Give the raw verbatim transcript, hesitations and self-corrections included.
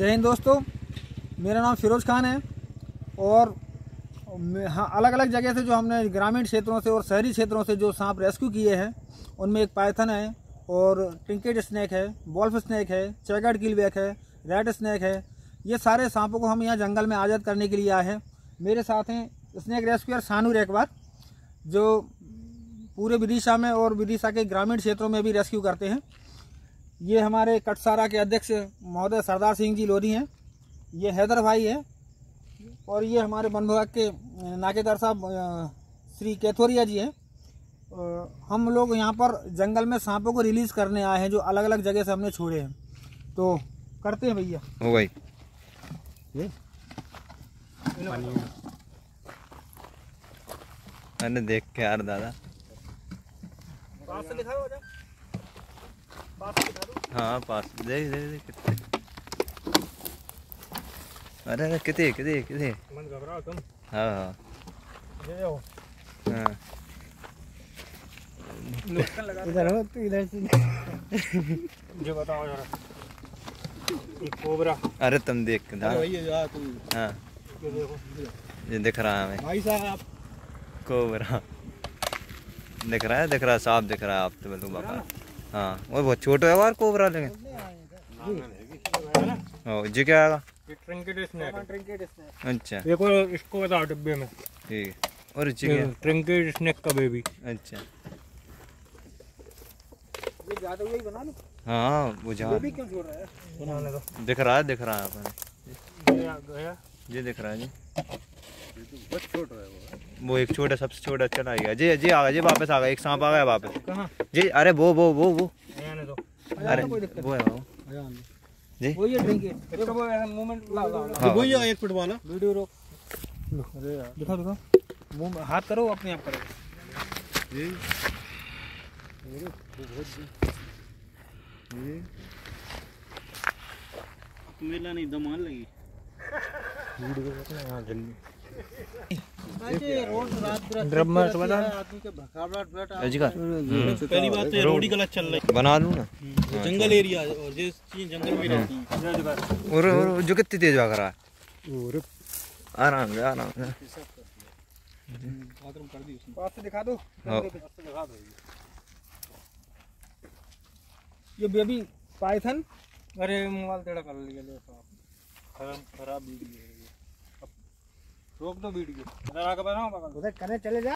जय हिंद दोस्तों, मेरा नाम फिरोज खान है। और हाँ, अलग अलग जगह से जो हमने ग्रामीण क्षेत्रों से और शहरी क्षेत्रों से जो सांप रेस्क्यू किए हैं उनमें एक पाइथन है और ट्रिंकेट स्नेक है, वॉल्फ स्नेक है, चेकर्ड किलबैक है, रेड स्नेक है। ये सारे सांपों को हम यहाँ जंगल में आज़ाद करने के लिए आए हैं। मेरे साथ हैं स्नेक रेस्क्यूअर शानू रेकवार, जो पूरे विदिशा में और विदिशा के ग्रामीण क्षेत्रों में भी रेस्क्यू करते हैं। ये हमारे कटसारा के अध्यक्ष महोदय सरदार सिंह जी लोधी हैं, ये हैदर भाई है, और ये हमारे वन विभाग के नाकेदार साहब श्री कैथोरिया जी हैं। हम लोग यहाँ पर जंगल में सांपों को रिलीज करने आए हैं जो अलग अलग जगह से हमने छोड़े हैं, तो करते हैं भैया। ओ भाई ये मैंने देख के यार दादा पास से दिखाओ, पास से दिखा दो। हाँ पास देख देख देख कितने, अरे अरे कितने कितने कितने मन घबराओ तुम। हाँ हाँ ये हो हाँ इधर हो तू, इधर से जो बताओ जरा। एक कोबरा, अरे तुम देख के हाँ भैया तुम हाँ ये देखो, ये दिख रहा है हमें भाई साहब कोबरा दिख रहा है, दिख रहा है, साफ दिख रहा है। आप तो बिल्कुल बका। हाँ वो बहुत छोटा है यार कोबरा, लेकिन ओ जी क्या आएगा? ये ट्रिंकेट स्नेक है। ट्रिंकेट स्नेक, अच्छा देखो इसको बताओ डिब्बे में। ठीक है। और जी क्या? ट्रिंकेट स्नेक का बेबी। अच्छा ये ज्यादा यही बना लो। हाँ वो जहाँ बेबी क्यों छोड़ रहा है? बनाने दो। दिख रहा है, दिख रहा है अपन ये आ गया, जी दिख रहा है जी। बहुत छोटा है वो। वो एक छोटा, सबसे छोटा चला गया जी जी आ गया जी, वापस आ गया, एक सांप आ गया वापस। कहाँ जी अरे वो वो वो वो आने दो। अरे वो है वो जी वो ये ट्रिंकेट, इसका वो मूवमेंट ला ला ला। हाँ। वो ये एक फुट वाला वीडियो रोक। अरे यार दिखा दिखा, मुंह में हाथ करो, अपने आप करो। ये ये मेला नहीं दमान लगी वीडियो रोकना यहाँ जल्दी। रोड रात ड्रम में तो बना आदमी के भगावट बेटा जी का पहली बात तो रोड ही गलत चल रही बना लूँ ना, जंगल एरिया और जिस चीज जंगल में रहती है। और और जो कितनी तेज भाग रहा है, और आराम से आराम से बाथरूम कर दी उसने। पास से दिखा दो, हाँ। पास से दिखा दो। ये बेबी पाइथन, अरे मोबाइल टेढ़ा कर लिया ले साहब, खराब खराब वीडियो है ये। रोक दो वीडियो, इधर आके बनाओ, उधर करने चले जा।